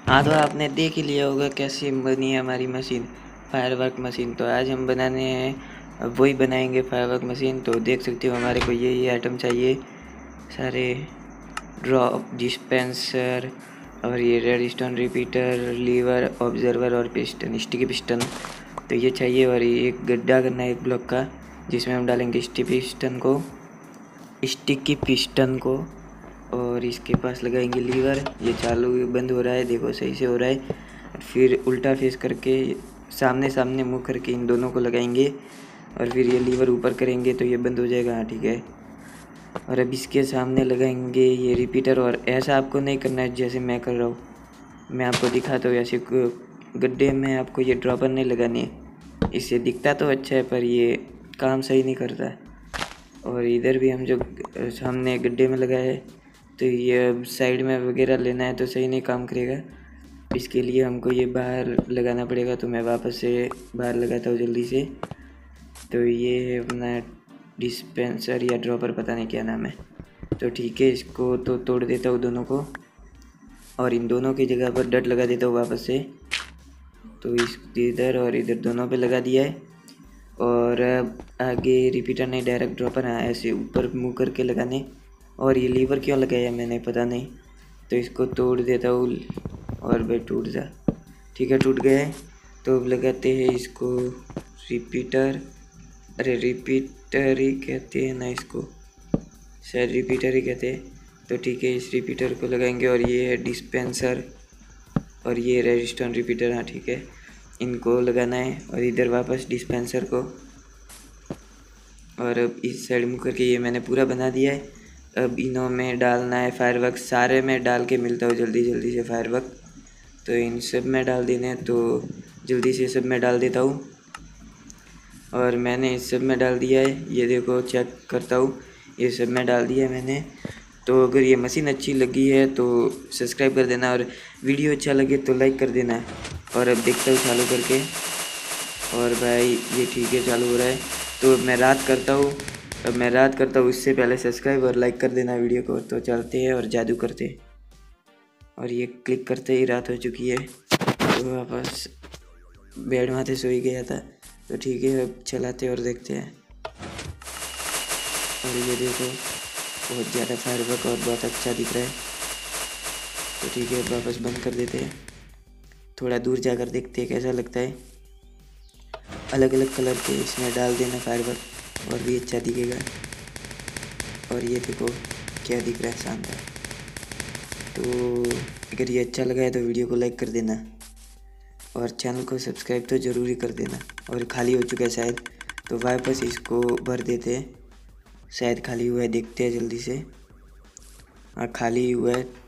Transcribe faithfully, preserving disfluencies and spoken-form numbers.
हाँ, तो आपने देख ही लिया होगा कैसी बनी है हमारी मशीन, फायरवर्क मशीन। तो आज हम बनाने हैं, वही बनाएंगे फायरवर्क मशीन। तो देख सकते हो हमारे को ये ये आइटम चाहिए सारे, ड्रॉप डिस्पेंसर और ये रेडस्टोन रिपीटर, लीवर, ऑब्जर्वर और पिस्टन, स्टिकी पिस्टन। तो ये चाहिए। और ये एक गड्ढा करना है एक ब्लॉक का, जिसमें हम डालेंगे स्टिकी पिस्टन को स्टिकी पिस्टन को और इसके पास लगाएंगे लीवर। ये चालू बंद हो रहा है, देखो सही से हो रहा है। फिर उल्टा फेस करके सामने सामने मुँह करके इन दोनों को लगाएंगे और फिर ये लीवर ऊपर करेंगे तो ये बंद हो जाएगा। हाँ ठीक है। और अब इसके सामने लगाएंगे ये रिपीटर। और ऐसा आपको नहीं करना है जैसे मैं कर रहा हूँ, मैं आपको दिखाता हूँ। ऐसे गड्ढे में आपको ये ड्रॉपर नहीं लगानी है, इससे दिखता तो अच्छा है पर ये काम सही नहीं करता है। और इधर भी हम जो सामने गड्ढे में लगाया है, तो ये अब साइड में वगैरह लेना है तो सही नहीं काम करेगा। इसके लिए हमको ये बाहर लगाना पड़ेगा। तो मैं वापस से बाहर लगाता हूँ जल्दी से। तो ये है अपना डिस्पेंसर या ड्रॉपर, पता नहीं क्या नाम है। तो ठीक है, इसको तो तोड़ देता हूँ दोनों को और इन दोनों की जगह पर डट लगा देता हूँ वापस से। तो इस इधर और इधर दोनों पे लगा दिया है। और अब आगे रिपीटर नहीं, डायरेक्ट ड्रॉपर। हाँ, ऐसे ऊपर मुँह करके लगाने। और ये लीवर क्यों लगाया मैंने पता नहीं। तो इसको तोड़ देता हूँ और भाई टूट जा। ठीक है, टूट गया है। तो अब लगाते हैं इसको रिपीटर। अरे रिपीटर ही कहते हैं ना इसको, शायद रिपीटर ही कहते हैं। तो ठीक है, इस रिपीटर को लगाएंगे। और ये है डिस्पेंसर और ये रेजिस्टेंस रिपीटर। हाँ ठीक है, इनको लगाना है। और इधर वापस डिस्पेंसर को। और अब इस साइड मुँह करके ये मैंने पूरा बना दिया है। अब इनों में डालना है फायरवर्क, सारे में डाल के मिलता हूँ जल्दी जल्दी से फायरवर्क। तो इन सब में डाल देने हैं, तो जल्दी से सब में डाल देता हूँ। और मैंने इस सब में डाल दिया है, ये देखो चेक करता हूँ, ये सब में डाल दिया है मैंने। तो अगर ये मशीन अच्छी लगी है तो सब्सक्राइब कर देना और वीडियो अच्छा लगे तो लाइक कर देना। और अब देखता हूँ चालू करके। और भाई ये ठीक है, चालू हो रहा है। तो अब मैं रात करता हूँ, अब मैं रात करता हूँ। उससे पहले सब्सक्राइब और लाइक कर देना वीडियो को। तो चलते हैं और जादू करते हैं। और ये क्लिक करते ही रात हो चुकी है। तो वापस बेड माथे सो ही गया था। तो ठीक है, अब चलाते और देखते हैं। और ये देखो बहुत ज़्यादा फायरवर्क और बहुत अच्छा दिख रहा है। तो ठीक है, वापस बंद कर देते हैं। थोड़ा दूर जाकर देखते हैं कैसा लगता है। अलग अलग कलर के इसमें डाल देना फायरवर्क और भी अच्छा दिखेगा। और ये देखो क्या दिख रहा है, शानदार। तो अगर ये अच्छा लगा है तो वीडियो को लाइक कर देना और चैनल को सब्सक्राइब तो ज़रूरी कर देना। और खाली हो चुका है शायद, तो वापस इसको भर देते हैं। शायद खाली हुआ है, देखते हैं जल्दी से। हाँ खाली हुआ है।